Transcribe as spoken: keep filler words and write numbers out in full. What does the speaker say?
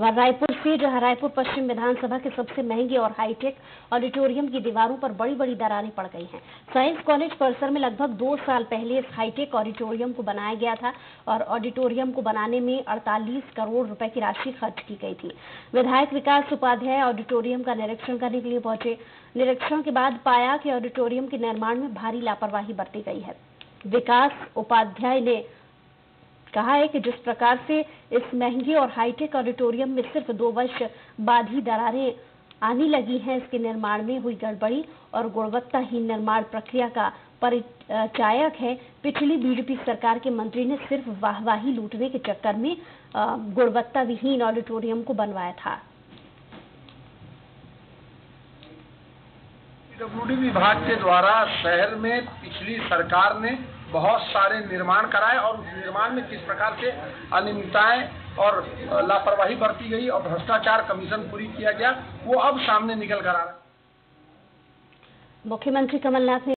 और रायपुर से, जहां रायपुर पश्चिम विधानसभा के सबसे महंगे और हाईटेक ऑडिटोरियम की दीवारों पर बड़ी बड़ी दरारें पड़ गई हैं। साइंस कॉलेज परिसर में लगभग दो साल पहले इस हाईटेक ऑडिटोरियम को बनाया गया था और ऑडिटोरियम को बनाने में अड़तालीस करोड़ रुपए की राशि खर्च की गई थी। विधायक विकास उपाध्याय ऑडिटोरियम का निरीक्षण करने के लिए पहुंचे। निरीक्षण के बाद पाया कि ऑडिटोरियम के निर्माण में भारी लापरवाही बरती गई है। विकास उपाध्याय ने कहा है कि जिस प्रकार से इस महंगे और हाईटेक ऑडिटोरियम में सिर्फ दो वर्ष बाद ही दरारें आने लगी हैं, इसके निर्माण में हुई गड़बड़ी और गुणवत्ताहीन निर्माण प्रक्रिया का परिचायक है। पिछली बीजेपी सरकार के मंत्री ने सिर्फ वाहवाही लूटने के चक्कर में गुणवत्ता विहीन ऑडिटोरियम को बनवाया था। पीडब्ल्यूडी विभाग के द्वारा शहर में पिछली सरकार ने बहुत सारे निर्माण कराए और उस निर्माण में किस प्रकार से अनियमितताएं और लापरवाही बरती गई और भ्रष्टाचार कमीशन पूरी किया गया, वो अब सामने निकल कर आ रहा है। मुख्यमंत्री कमलनाथ ने